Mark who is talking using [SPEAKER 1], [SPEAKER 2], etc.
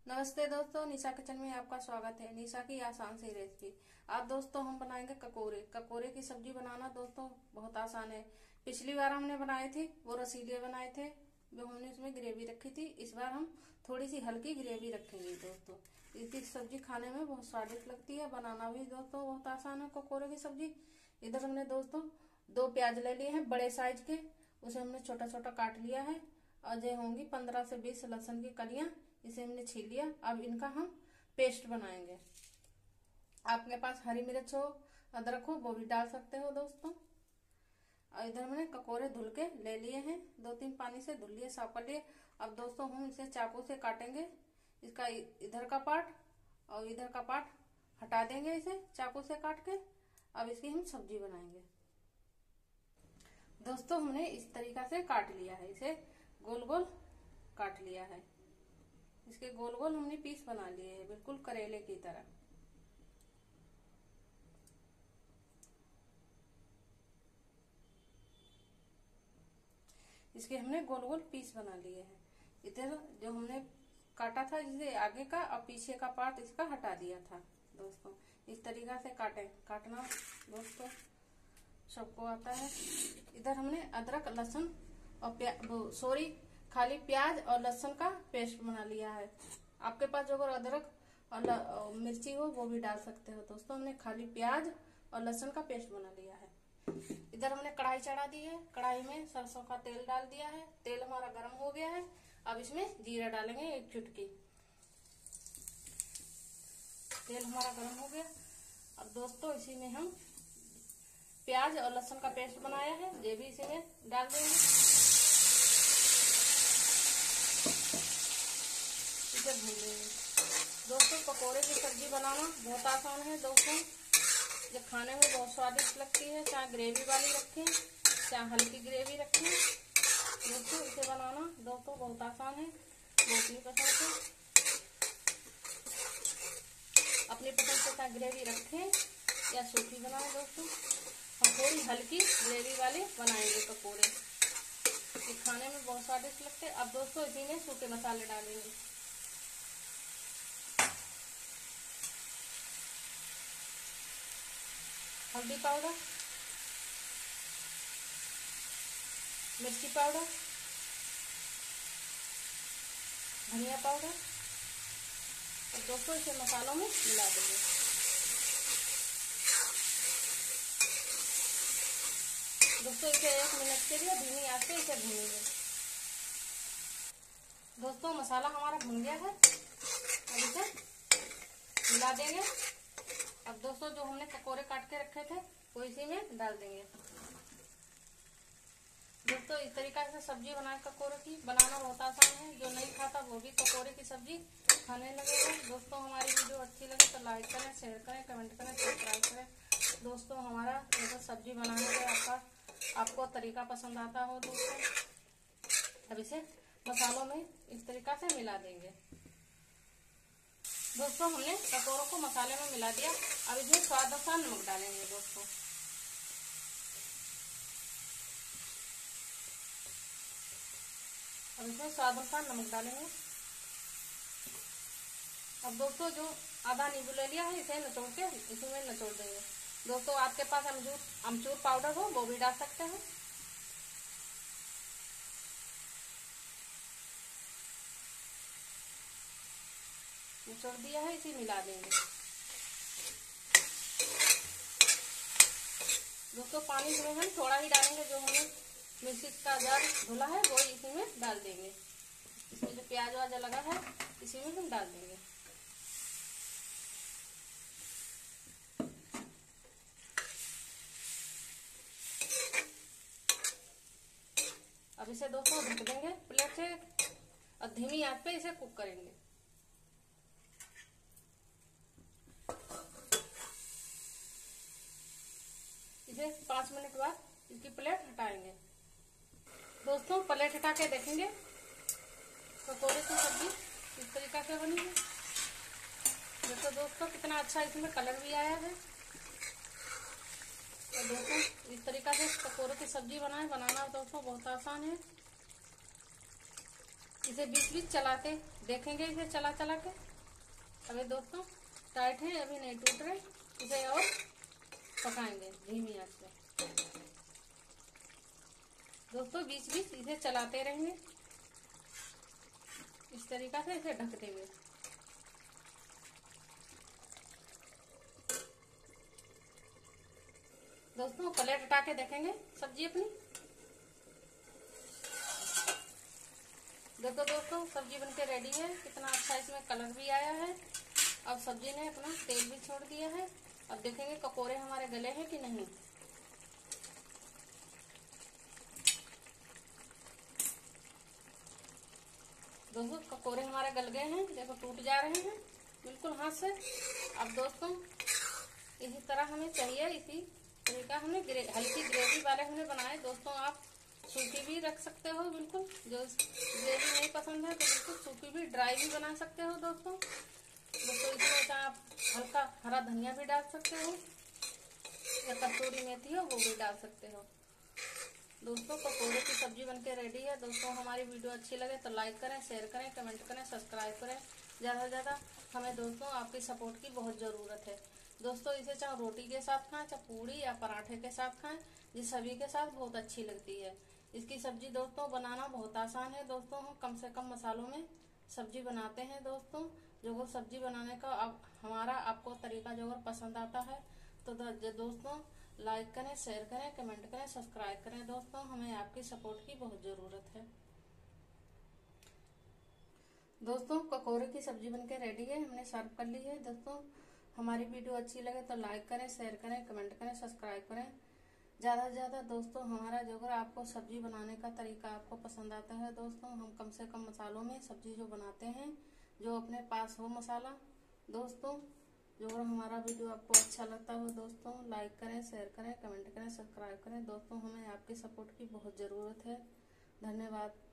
[SPEAKER 1] नमस्ते दोस्तों, निशा किचन में आपका स्वागत है। निशा की आसान सी रेसिपी। आज दोस्तों हम बनाएंगे ककोरे की सब्जी बनाना दोस्तों बहुत आसान है। पिछली बार हमने बनाए थे वो रसीले बनाए थे, जो हमने उसमें ग्रेवी रखी थी। इस बार हम थोड़ी सी हल्की ग्रेवी रखेंगे दोस्तों। इसकी सब्जी खाने में बहुत स्वादिष्ट लगती है, बनाना भी दोस्तों बहुत आसान है ककोरे की सब्जी। इधर हमने दोस्तों 2 प्याज ले लिए हैं बड़े साइज के, उसे हमने छोटा छोटा काट लिया है। और ये होंगी 15 से 20 लहसुन की कलियां, इसे हमने छील लिया। अब इनका हम पेस्ट बनाएंगे। आपके पास हरी मिर्च हो, अदरक हो, वो भी डाल सकते हो दोस्तों। और इधर मैंने ककोरे धुल के ले लिए हैं, 2-3 पानी से धुल लिए, साफ कर लिए। अब दोस्तों हम इसे चाकू से काटेंगे। इसका इधर का पार्ट और इधर का पार्ट हटा देंगे इसे चाकू से काट के। अब इसकी हम सब्जी बनाएंगे। दोस्तों हमने इस तरीका से काट लिया है, इसे गोल गोल काट लिया है। इसके गोल गोल हमने पीस बना लिए हैं, बिल्कुल करेले की तरह। इसके हमने गोल गोल पीस बना लिए हैं। इधर जो हमने काटा था जिसे आगे का और पीछे का पार्ट इसका हटा दिया था दोस्तों। इस तरीका से काटना दोस्तों सबको आता है। इधर हमने अदरक लहसुन और खाली प्याज और लहसुन का पेस्ट बना लिया है। आपके पास जो अदरक और मिर्ची हो वो भी डाल सकते हो दोस्तों। हमने खाली प्याज और लहसुन का पेस्ट बना लिया है। इधर हमने कढ़ाई चढ़ा दी है, कढ़ाई में सरसों का तेल डाल दिया है। तेल हमारा गर्म हो गया है। अब इसमें जीरा डालेंगे 1 चुटकी। तेल हमारा गर्म हो गया। अब दोस्तों इसी में हम प्याज और लहसुन का पेस्ट बनाया है, ये भी इसी में डाल देंगे। इसे भून लेंगे दोस्तों। पकोड़े की सब्जी बनाना बहुत आसान है दोस्तों। ये खाने में बहुत स्वादिष्ट लगती है, चाहे ग्रेवी वाली रखें चाहे हल्की ग्रेवी रखें दोस्तों। इसे बनाना दोस्तों बहुत आसान है। वो अपनी पसंद से चाहे ग्रेवी रखें या सूखी बनाएं दोस्तों। हम थोड़ी हल्की ग्रेवी वाली बनाएंगे पकोड़े, ये खाने में बहुत स्वादिष्ट लगते हैं। अब दोस्तों इसी में सूखे मसाले डालेंगे। हल्दी पाउडर, मिर्ची पाउडर, धनिया पाउडर। और दोस्तों इसे मसालों में मिला देंगे। दोस्तों इसे 1 मिनट के लिए धीमी आंच पे इसे भूनेंगे। दोस्तों मसाला हमारा भुन गया है, अब इसे मिला देंगे। अब दोस्तों जो हमने पकोड़े काट के रखे थे वो इसी में डाल देंगे। दोस्तों इस तरीका से सब्जी बनाए ककोड़े की, बनाना बहुत आसान है। जो नहीं खाता वो भी ककोड़े की सब्जी खाने लगेगा। दोस्तों हमारी वीडियो अच्छी लगे तो लाइक करें, शेयर करें, कमेंट करें, सब्सक्राइब करें। दोस्तों हमारा जैसे सब्जी बनाने का आपको तरीका पसंद आता हो दोस्तों। अब इसे मसालों में इस तरीका से मिला देंगे। दोस्तों हमने ककोड़ों को मसाले में मिला दिया। अब इसमें स्वाद अनुसार नमक डालेंगे दोस्तों। अब इसमें स्वाद अनुसार नमक डालेंगे। अब दोस्तों जो आधा नींबू ले लिया है इसे निचोड़ के इसी में निचोड़ देंगे दोस्तों। आपके पास अमचूर पाउडर हो वो भी डाल सकते हो। निचोड़ दिया है, इसे मिला देंगे दोस्तों। पानी इसमें हम थोड़ा ही डालेंगे, जो हमने मिर्ची का जार धुला है वो इसी में डाल देंगे। इसमें जो प्याज वाज लगा है इसी में हम डाल देंगे। अब इसे दोस्तों ढक देंगे प्लेट से और धीमी आंच पे इसे कुक करेंगे। इसे 5 मिनट बाद इसकी प्लेट हटाएंगे दोस्तों। प्लेट हटा के देखेंगे ककोड़े की सब्जी इस तरीका से बनी है। देखो दोस्तों कितना अच्छा इसमें कलर भी आया है। तो दोस्तों इस तरीका से ककोड़े की सब्जी बनाना दोस्तों बहुत आसान है। इसे बीच बीच चलाते देखेंगे, इसे चला चला के। अभी दोस्तों टाइट है, अभी नहीं टूट रहे, इसे और पकाएंगे धीमी आंच पे। दोस्तों बीच बीच इसे चलाते रहेंगे, इस तरीका से इसे ढक देंगे। दोस्तों प्लेट हटा के देखेंगे सब्जी अपनी। देखो दोस्तों सब्जी बनके रेडी है, कितना अच्छा इसमें कलर भी आया है। अब सब्जी ने अपना तेल भी छोड़ दिया है। अब देखेंगे ककोरे हमारे गले हैं कि नहीं। दोस्तों ककोरे हमारे गल गए हैं, देखो टूट जा रहे हैं बिल्कुल हाथ से। अब दोस्तों इसी तरह हमें चाहिए, इसी तरीका हमने हल्की ग्रेवी वाले हमने बनाए। दोस्तों आप सूखी भी रख सकते हो, बिल्कुल जो ग्रेवी नहीं पसंद है तो बिल्कुल सूखी भी ड्राई भी बना सकते हो। दोस्तों इसमें आप हल्का हरा धनिया भी डाल सकते हो या कसूरी मेथी हो वो भी डाल सकते हो। दोस्तों ककोरे की सब्जी बनके रेडी है। दोस्तों हमारी वीडियो अच्छी लगे तो लाइक करें, शेयर करें, कमेंट करें, सब्सक्राइब करें ज़्यादा से ज़्यादा। हमें दोस्तों आपकी सपोर्ट की बहुत ज़रूरत है। दोस्तों इसे चाहे रोटी के साथ खाएं, चाहे पूड़ी या पराठे के साथ खाएं, ये सभी के साथ बहुत अच्छी लगती है। इसकी सब्जी दोस्तों बनाना बहुत आसान है। दोस्तों हम कम से कम मसालों में सब्जी बनाते हैं। दोस्तों जो वो सब्जी बनाने का अब हमारा आपको तरीका जो अगर पसंद आता है तो दोस्तों लाइक करें, शेयर करें, कमेंट करें, सब्सक्राइब करें। दोस्तों हमें आपकी सपोर्ट की बहुत ज़रूरत है। दोस्तों ककोरे की सब्जी बनके रेडी है, हमने सर्व कर ली है। दोस्तों हमारी वीडियो अच्छी लगे तो लाइक करें, शेयर करें, कमेंट करें, सब्सक्राइब करें ज़्यादा से ज़्यादा। दोस्तों हमारा जो अगर आपको सब्जी बनाने का तरीका आपको पसंद आता है, दोस्तों हम कम से कम मसालों में सब्जी जो बनाते हैं, जो अपने पास हो मसाला। दोस्तों जो अगर हमारा वीडियो आपको अच्छा लगता हो दोस्तों लाइक करें, शेयर करें, कमेंट करें, सब्सक्राइब करें। दोस्तों हमें आपकी सपोर्ट की बहुत ज़रूरत है। धन्यवाद।